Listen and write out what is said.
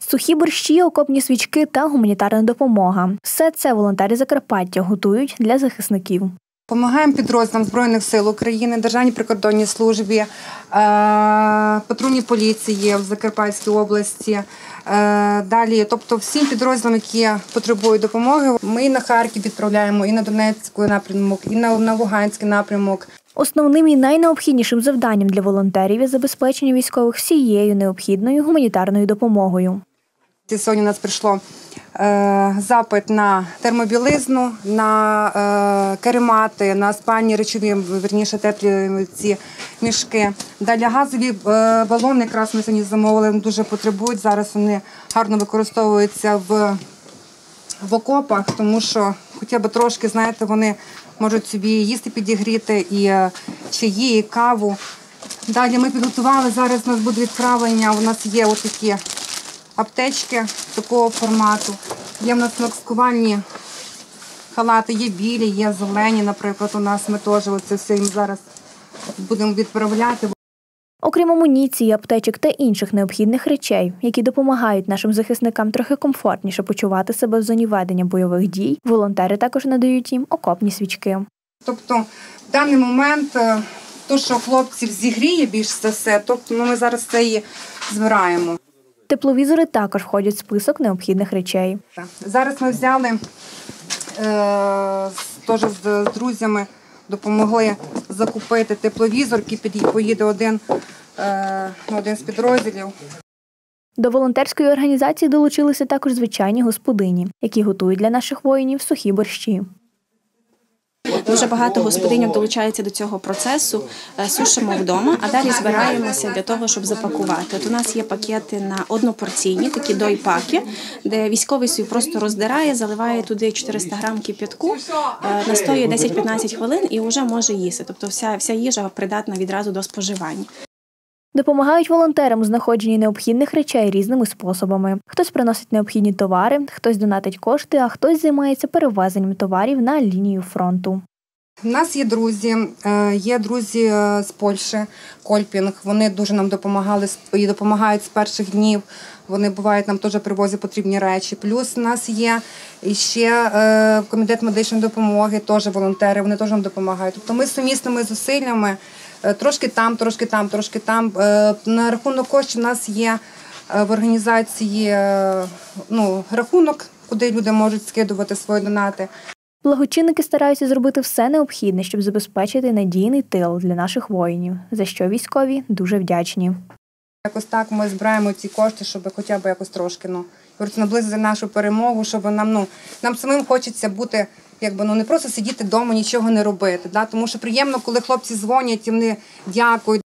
Сухі борщі, окопні свічки та гуманітарна допомога – все це волонтери Закарпаття готують для захисників. Допомагаємо підрозділам Збройних сил України, Державній прикордонній службі, патрульній поліції в Закарпатській області. Далі, тобто всім підрозділам, які потребують допомоги, ми і на Харків відправляємо, і на Донецький напрямок, і на Луганський напрямок. Основним і найнеобхіднішим завданням для волонтерів є забезпечення військових всією необхідною гуманітарною допомогою. Сьогодні у нас прийшло запит на термобілизну, на каремати, на спальні речові, вірніше теплі ці мішки. Далі газові балони, якраз ми сьогодні замовили, дуже потребують. Зараз вони гарно використовуються в окопах, тому що хоча б трошки, знаєте, вони можуть собі їсти підігріти, і чаї, і каву. Далі ми підготували, зараз у нас буде відправлення, у нас є отакі аптечки такого формату. Є в нас маскувальні халати, є білі, є зелені, наприклад, у нас ми теж оце все їм зараз будемо відправляти. Окрім амуніції, аптечок та інших необхідних речей, які допомагають нашим захисникам трохи комфортніше почувати себе в зоні ведення бойових дій, волонтери також надають їм окопні свічки. Тобто в даний момент те, що хлопців зігріє більш за все, тобто ми зараз це і збираємо. Тепловізори також входять в список необхідних речей. Зараз ми взяли, теж з друзями допомогли закупити тепловізор, який поїде один з підрозділів. До волонтерської організації долучилися також звичайні господині, які готують для наших воїнів сухі борщі. Дуже багато господинів долучаються до цього процесу, сушимо вдома, а далі збираємося для того, щоб запакувати. От у нас є пакети на однопорційні, такі дойпаки, де військовий собі просто роздирає, заливає туди 400 грам кип'ятку, настоює 10-15 хвилин і вже може їсти. Тобто вся їжа придатна відразу до споживання. Допомагають волонтерам у знаходженні необхідних речей різними способами. Хтось приносить необхідні товари, хтось донатить кошти, а хтось займається перевезенням товарів на лінію фронту. У нас є друзі з Польщі, Кольпінг. Вони дуже нам допомагали і допомагають з перших днів. Вони бувають, нам теж привозять потрібні речі. Плюс у нас є ще комітет медичної допомоги, теж волонтери, вони теж нам допомагають. Тобто ми сумісними зусиллями, трошки там, трошки там, трошки там. На рахунок коштів у нас є в організації рахунок, куди люди можуть скидувати свої донати. Благочинники стараються зробити все необхідне, щоб забезпечити надійний тил для наших воїнів, за що військові дуже вдячні. Якось так ми збираємо ці кошти, щоб хоча б якось трошки наблизити нашу перемогу, щоб нам самим хочеться бути, не просто сидіти вдома, нічого не робити. Тому що приємно, коли хлопці дзвонять і вони дякують.